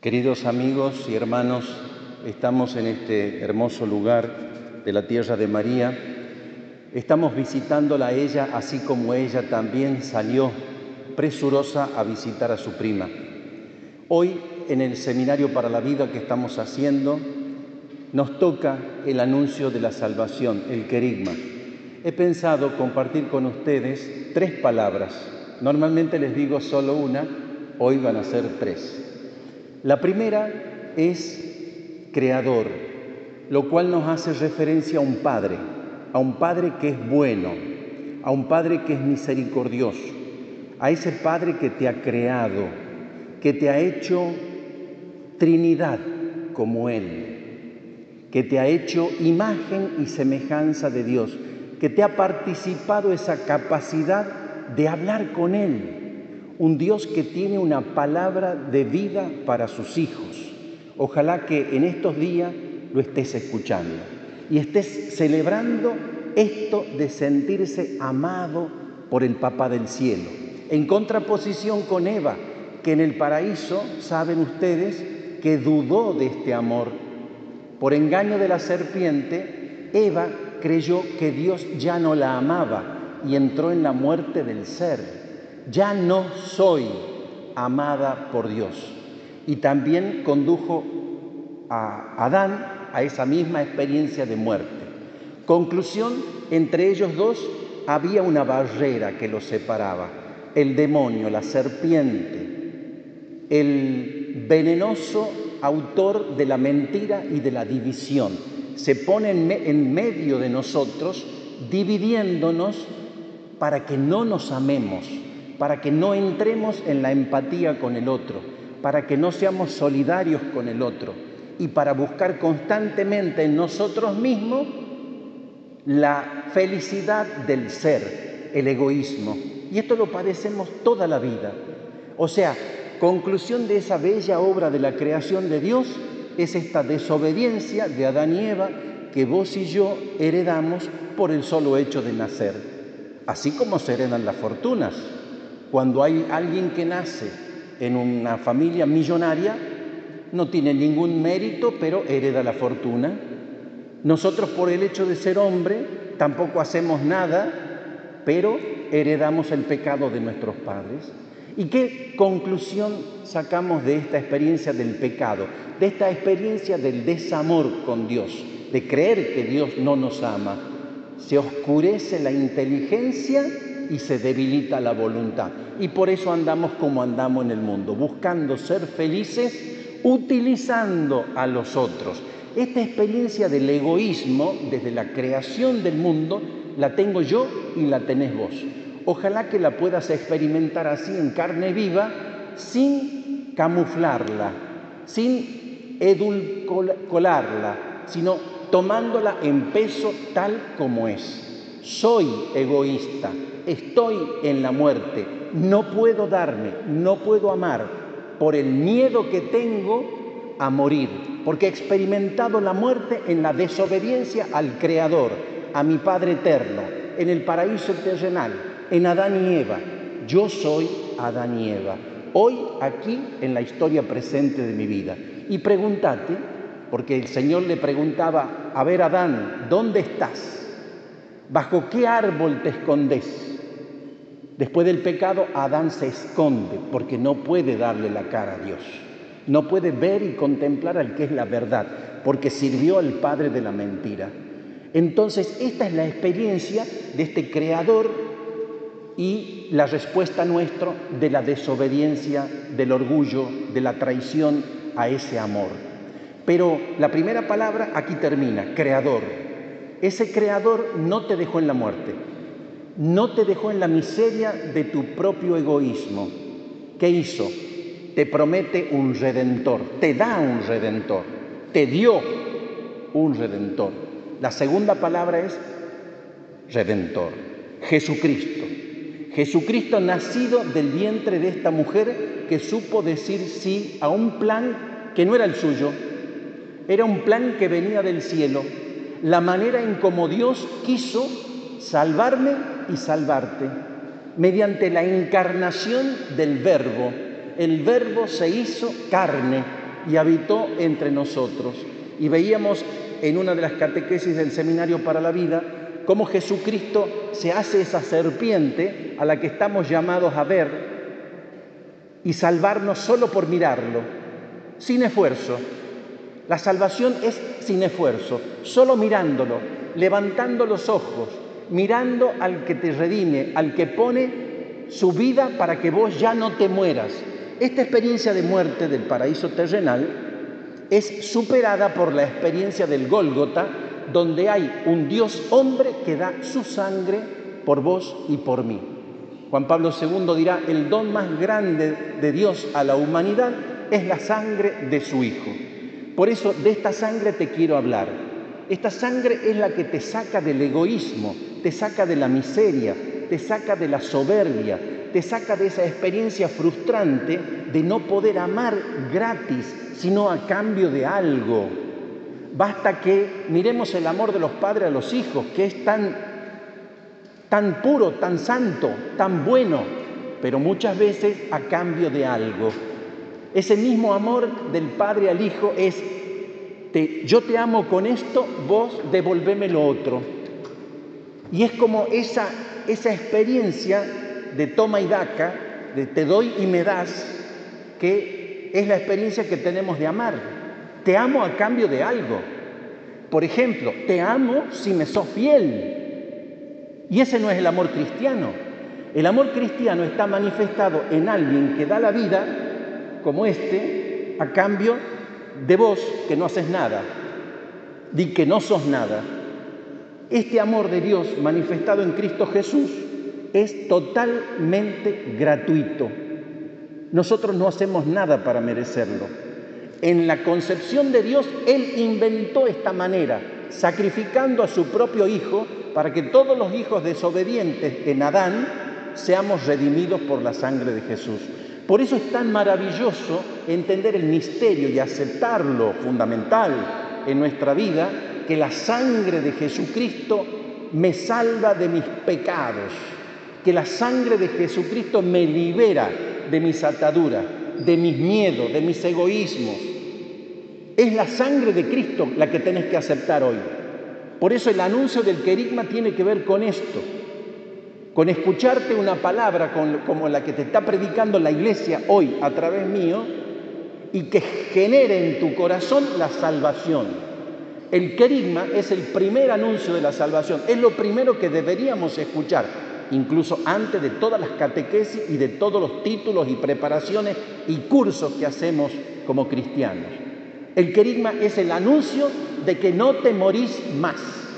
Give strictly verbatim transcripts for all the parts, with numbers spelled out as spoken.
Queridos amigos y hermanos, estamos en este hermoso lugar de la tierra de María. Estamos visitándola a ella, así como ella también salió presurosa a visitar a su prima. Hoy, en el Seminario para la Vida que estamos haciendo, nos toca el anuncio de la salvación, el querigma. He pensado compartir con ustedes tres palabras. Normalmente les digo solo una, hoy van a ser tres. La primera es creador, lo cual nos hace referencia a un Padre, a un Padre que es bueno, a un Padre que es misericordioso, a ese Padre que te ha creado, que te ha hecho Trinidad como Él, que te ha hecho imagen y semejanza de Dios, que te ha participado esa capacidad de hablar con Él. Un Dios que tiene una palabra de vida para sus hijos. Ojalá que en estos días lo estés escuchando y estés celebrando esto de sentirse amado por el Papá del Cielo. En contraposición con Eva, que en el paraíso, saben ustedes, que dudó de este amor. Por engaño de la serpiente, Eva creyó que Dios ya no la amaba y entró en la muerte del ser. Ya no soy amada por Dios. Y también condujo a Adán a esa misma experiencia de muerte. Conclusión, entre ellos dos había una barrera que los separaba. El demonio, la serpiente, el venenoso autor de la mentira y de la división. Se pone en, me- en medio de nosotros, dividiéndonos para que no nos amemos, para que no entremos en la empatía con el otro, para que no seamos solidarios con el otro y para buscar constantemente en nosotros mismos la felicidad del ser, el egoísmo. Y esto lo padecemos toda la vida. O sea, conclusión de esa bella obra de la creación de Dios es esta desobediencia de Adán y Eva que vos y yo heredamos por el solo hecho de nacer. Así como se heredan las fortunas. Cuando hay alguien que nace en una familia millonaria, no tiene ningún mérito, pero hereda la fortuna. Nosotros, por el hecho de ser hombre, tampoco hacemos nada, pero heredamos el pecado de nuestros padres. ¿Y qué conclusión sacamos de esta experiencia del pecado? De esta experiencia del desamor con Dios, de creer que Dios no nos ama. Se oscurece la inteligencia y se debilita la voluntad. Y por eso andamos como andamos en el mundo, buscando ser felices, utilizando a los otros. Esta experiencia del egoísmo, desde la creación del mundo, la tengo yo y la tenés vos. Ojalá que la puedas experimentar así en carne viva, sin camuflarla, sin edulcorarla, sino tomándola en peso tal como es. Soy egoísta, estoy en la muerte, no puedo darme, no puedo amar por el miedo que tengo a morir, porque he experimentado la muerte en la desobediencia al Creador, a mi Padre eterno, en el paraíso terrenal, en Adán y Eva. Yo soy Adán y Eva, hoy aquí en la historia presente de mi vida. Y pregúntate, porque el Señor le preguntaba, a ver Adán, ¿dónde estás? ¿Bajo qué árbol te escondes? Después del pecado, Adán se esconde porque no puede darle la cara a Dios. No puede ver y contemplar al que es la verdad, porque sirvió al padre de la mentira. Entonces, esta es la experiencia de este creador y la respuesta nuestra de la desobediencia, del orgullo, de la traición a ese amor. Pero la primera palabra aquí termina, creador. Ese creador no te dejó en la muerte, no te dejó en la miseria de tu propio egoísmo. ¿Qué hizo? Te promete un redentor, te da un redentor, te dio un redentor. La segunda palabra es redentor, Jesucristo. Jesucristo nacido del vientre de esta mujer que supo decir sí a un plan que no era el suyo, era un plan que venía del cielo. La manera en cómo Dios quiso salvarme y salvarte, mediante la encarnación del Verbo. El Verbo se hizo carne y habitó entre nosotros. Y veíamos en una de las catequesis del Seminario para la Vida cómo Jesucristo se hace esa serpiente a la que estamos llamados a ver y salvarnos solo por mirarlo, sin esfuerzo. La salvación es sin esfuerzo, solo mirándolo, levantando los ojos, mirando al que te redime, al que pone su vida para que vos ya no te mueras. Esta experiencia de muerte del paraíso terrenal es superada por la experiencia del Gólgota, donde hay un Dios hombre que da su sangre por vos y por mí. Juan Pablo segundo dirá, el don más grande de Dios a la humanidad es la sangre de su Hijo. Por eso de esta sangre te quiero hablar. Esta sangre es la que te saca del egoísmo, te saca de la miseria, te saca de la soberbia, te saca de esa experiencia frustrante de no poder amar gratis, sino a cambio de algo. Basta que miremos el amor de los padres a los hijos, que es tan, tan puro, tan santo, tan bueno, pero muchas veces a cambio de algo. Ese mismo amor del padre al hijo es, te, yo te amo con esto, vos devolveme lo otro. Y es como esa, esa experiencia de toma y daca, de te doy y me das, que es la experiencia que tenemos de amar. Te amo a cambio de algo. Por ejemplo, te amo si me sos fiel. Y ese no es el amor cristiano. El amor cristiano está manifestado en alguien que da la vida, como este, a cambio de vos que no haces nada, de que no sos nada. Este amor de Dios manifestado en Cristo Jesús es totalmente gratuito. Nosotros no hacemos nada para merecerlo. En la concepción de Dios, Él inventó esta manera, sacrificando a su propio Hijo para que todos los hijos desobedientes en Adán seamos redimidos por la sangre de Jesús. Por eso es tan maravilloso entender el misterio y aceptarlo fundamental en nuestra vida, que la sangre de Jesucristo me salva de mis pecados, que la sangre de Jesucristo me libera de mis ataduras, de mis miedos, de mis egoísmos. Es la sangre de Cristo la que tenés que aceptar hoy. Por eso el anuncio del querigma tiene que ver con esto, con escucharte una palabra con, como la que te está predicando la Iglesia hoy a través mío y que genere en tu corazón la salvación. El querigma es el primer anuncio de la salvación, es lo primero que deberíamos escuchar, incluso antes de todas las catequesis y de todos los títulos y preparaciones y cursos que hacemos como cristianos. El querigma es el anuncio de que no te morís más.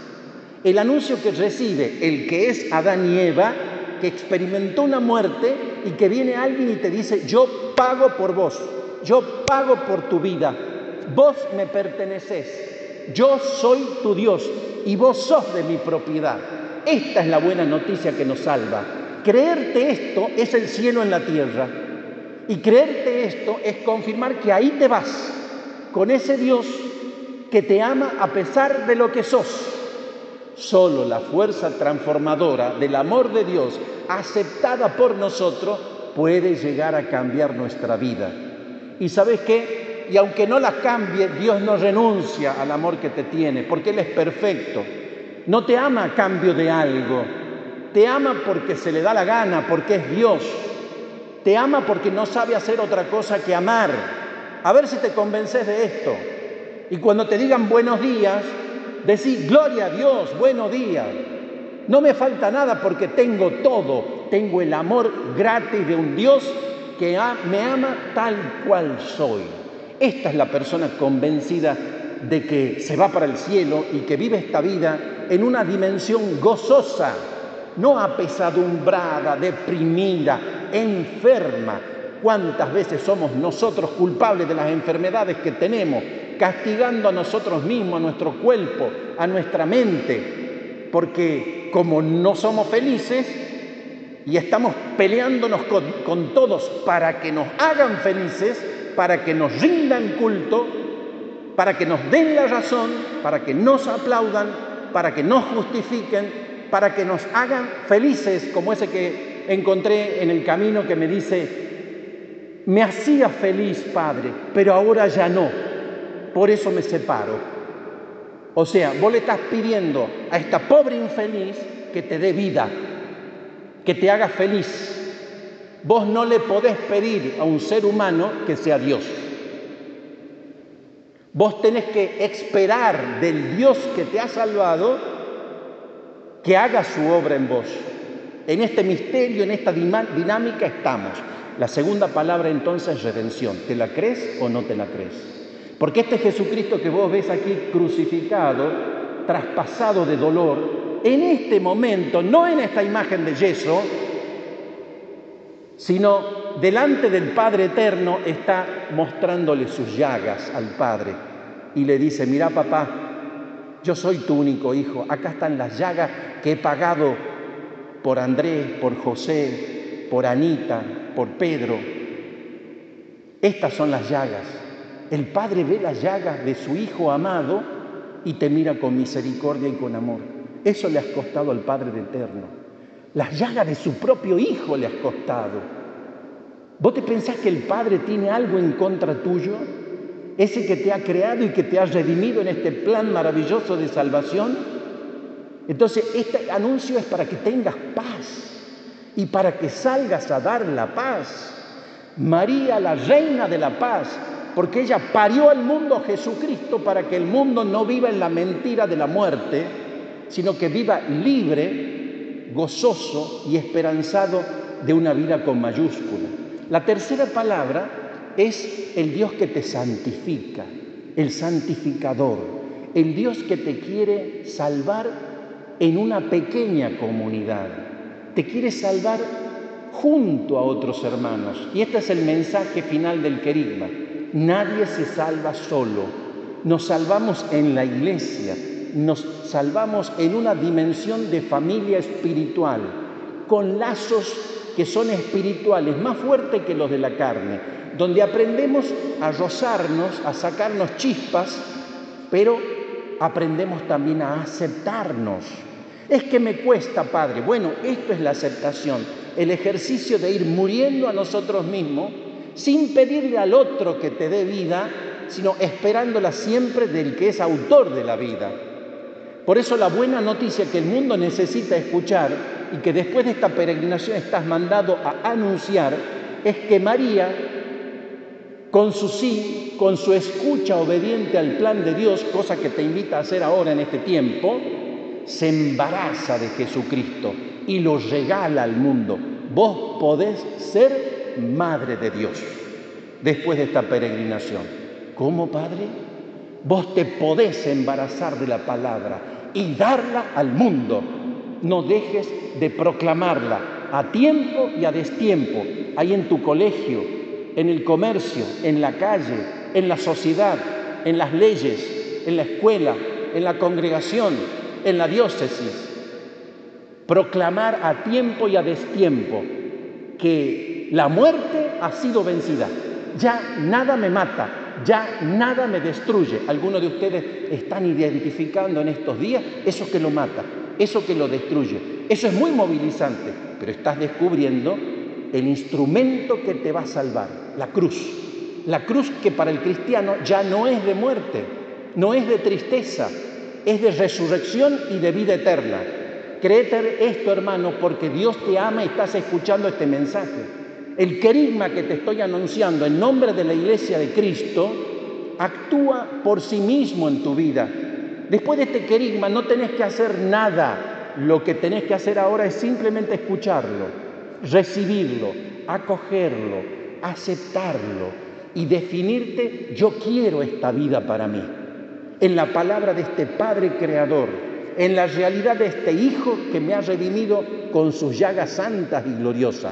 El anuncio que recibe el que es Adán y Eva, que experimentó una muerte y que viene alguien y te dice, yo pago por vos, yo pago por tu vida, vos me pertenecés, yo soy tu Dios y vos sos de mi propiedad. Esta es la buena noticia que nos salva. Creerte esto es el cielo en la tierra. Y creerte esto es confirmar que ahí te vas, con ese Dios que te ama a pesar de lo que sos. Solo la fuerza transformadora del amor de Dios, aceptada por nosotros, puede llegar a cambiar nuestra vida. ¿Y sabes qué? Y aunque no la cambie, Dios no renuncia al amor que te tiene, porque Él es perfecto. No te ama a cambio de algo, te ama porque se le da la gana, porque es Dios. Te ama porque no sabe hacer otra cosa que amar. A ver si te convences de esto. Y cuando te digan buenos días, decí, gloria a Dios, buenos días. No me falta nada porque tengo todo. Tengo el amor gratis de un Dios que me ama tal cual soy. Esta es la persona convencida de que se va para el cielo y que vive esta vida en una dimensión gozosa, no apesadumbrada, deprimida, enferma. ¿Cuántas veces somos nosotros culpables de las enfermedades que tenemos, castigando a nosotros mismos, a nuestro cuerpo, a nuestra mente? Porque como no somos felices y estamos peleándonos con, con todos para que nos hagan felices, para que nos rindan culto, para que nos den la razón, para que nos aplaudan, para que nos justifiquen, para que nos hagan felices, como ese que encontré en el camino que me dice, Me hacía feliz, Padre, pero ahora ya no. Por eso me separo. O sea, vos le estás pidiendo a esta pobre infeliz que te dé vida, que te haga feliz. Vos no le podés pedir a un ser humano que sea Dios. Vos tenés que esperar del Dios que te ha salvado que haga su obra en vos. En este misterio, en esta dinámica estamos. La segunda palabra entonces es redención. ¿Te la crees o no te la crees? Porque este Jesucristo que vos ves aquí crucificado, traspasado de dolor, en este momento, no en esta imagen de yeso, sino delante del Padre Eterno, está mostrándole sus llagas al Padre y le dice: mira, papá, yo soy tu único hijo, acá están las llagas que he pagado por Andrés, por José, por Anita, por Pedro. Estas son las llagas. El Padre ve las llagas de su Hijo amado y te mira con misericordia y con amor. Eso le has costado al Padre Eterno. Las llagas de su propio Hijo le has costado. ¿Vos te pensás que el Padre tiene algo en contra tuyo? Ese que te ha creado y que te ha redimido en este plan maravilloso de salvación. Entonces, este anuncio es para que tengas paz y para que salgas a dar la paz. María, la reina de la paz, porque ella parió al mundo a Jesucristo para que el mundo no viva en la mentira de la muerte, sino que viva libre, gozoso y esperanzado de una vida con mayúscula. La tercera palabra es el Dios que te santifica, el santificador, el Dios que te quiere salvar en una pequeña comunidad, te quiere salvar junto a otros hermanos. Y este es el mensaje final del querigma. Nadie se salva solo. Nos salvamos en la iglesia, nos salvamos en una dimensión de familia espiritual, con lazos que son espirituales, más fuertes que los de la carne, donde aprendemos a rozarnos, a sacarnos chispas, pero aprendemos también a aceptarnos. Es que me cuesta, Padre. Bueno, esto es la aceptación, el ejercicio de ir muriendo a nosotros mismos, sin pedirle al otro que te dé vida, sino esperándola siempre del que es autor de la vida. Por eso la buena noticia que el mundo necesita escuchar y que después de esta peregrinación estás mandado a anunciar es que María, con su sí, con su escucha obediente al plan de Dios, cosa que te invita a hacer ahora en este tiempo, se embaraza de Jesucristo y lo regala al mundo. Vos podés ser madre de Dios después de esta peregrinación. ¿Cómo, Padre? Vos te podés embarazar de la palabra y darla al mundo. No dejes de proclamarla a tiempo y a destiempo, ahí en tu colegio, en el comercio, en la calle, en la sociedad, en las leyes, en la escuela, en la congregación, en la diócesis. Proclamar a tiempo y a destiempo que la muerte ha sido vencida. Ya nada me mata, ya nada me destruye. Algunos de ustedes están identificando en estos días eso que lo mata, eso que lo destruye. Eso es muy movilizante, pero estás descubriendo el instrumento que te va a salvar, la cruz. La cruz que para el cristiano ya no es de muerte, no es de tristeza, es de resurrección y de vida eterna. Créete esto, hermano, porque Dios te ama y estás escuchando este mensaje. El querigma que te estoy anunciando en nombre de la Iglesia de Cristo actúa por sí mismo en tu vida. Después de este querigma no tenés que hacer nada. Lo que tenés que hacer ahora es simplemente escucharlo, recibirlo, acogerlo, aceptarlo y definirte: yo quiero esta vida para mí. En la palabra de este Padre Creador, en la realidad de este Hijo que me ha redimido con sus llagas santas y gloriosas.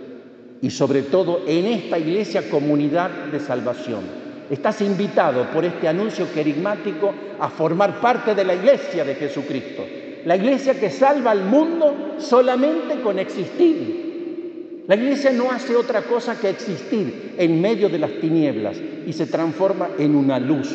Y sobre todo en esta iglesia comunidad de salvación. Estás invitado por este anuncio querigmático a formar parte de la iglesia de Jesucristo. La iglesia que salva al mundo solamente con existir. La iglesia no hace otra cosa que existir en medio de las tinieblas y se transforma en una luz.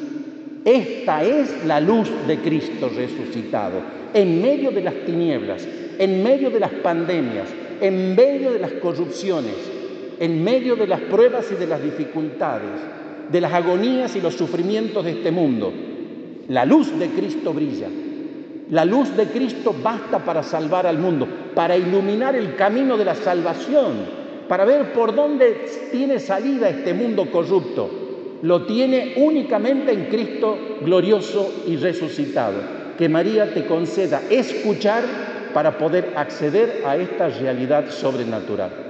Esta es la luz de Cristo resucitado, en medio de las tinieblas, en medio de las pandemias, en medio de las corrupciones. en medio de las pruebas y de las dificultades, de las agonías y los sufrimientos de este mundo. La luz de Cristo brilla. La luz de Cristo basta para salvar al mundo, para iluminar el camino de la salvación, para ver por dónde tiene salida este mundo corrupto. Lo tiene únicamente en Cristo glorioso y resucitado. Que María te conceda escuchar para poder acceder a esta realidad sobrenatural.